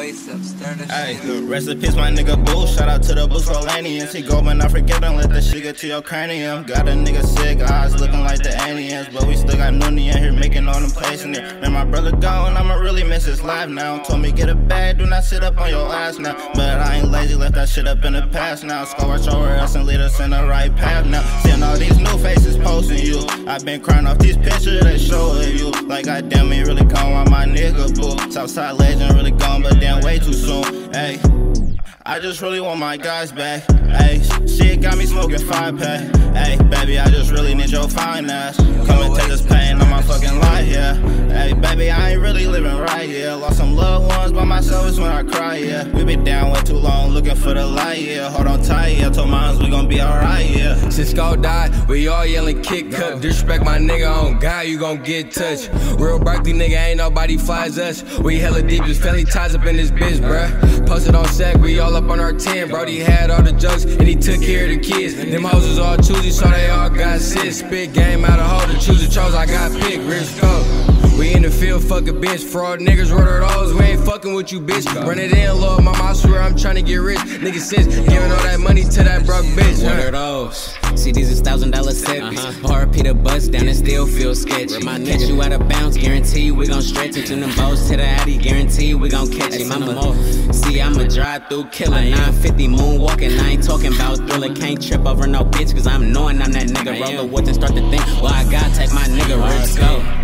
Hey, rest in peace, my nigga Boo. Shout out to the Buscalanians. He go, but not forget, don't let that shit get to your cranium. Got a nigga sick, eyes looking like the aliens. But we still got Noonie in here making all them plays in there. Man, my brother gone, I'ma really miss his life now. Told me get a bag, do not sit up on your ass now. But I ain't lazy, left that shit up in the past now. Score watch over us and lead us in the right path now. Seeing all these new faces posting you. I've been crying off these pictures they show of you. Like, goddamn, me really gone while my nigga Boo. Southside legend really gone, but damn, way too soon. Hey, I just really want my guys back. Hey, shit got me smoking 5-pack. Hey, baby, I just really need your fine ass. Come and take this pain on my fucking life, yeah. Hey, baby, I ain't really living right, yeah. Lost some loved ones by myself, it's when I cry, yeah. We been down way too long, looking for the light, yeah. Hold on tight, yeah. Told moms we gon' be alright, yeah. Since Skull died, we all yelling kick cut. Disrespect my nigga on God, you gon' get touched. Real Berkeley nigga, ain't nobody flies us. We hella deep, just family ties up in this bitch, bruh. Posted on sack, we all up on our 10. Brody had all the jokes, and he took care of the kids. Them hoes was all choosy, so they all got sit. Spit game out of hole to choose the chose, I got picked. Rich go. We in the field, fuck a bitch. Fraud niggas, order those, we ain't fucking with you, bitch. Run it in, Lord, mama, I swear I'm tryna get rich. Niggas since giving all that money to that broke bitch. What are those? See, these is $1,000 segments. RP the bus down and still feel sketchy. Catch you out of bounds, guarantee we gon' stretch it. Them bows to the Addy, guarantee we gon' catch him. See, I'm a drive-through killer. 950 moonwalking, I ain't talking about Thriller. Can't trip over no bitch, cause I'm knowing I'm that nigga. Roll the woods and start to think, well, I gotta take my nigga, let's go.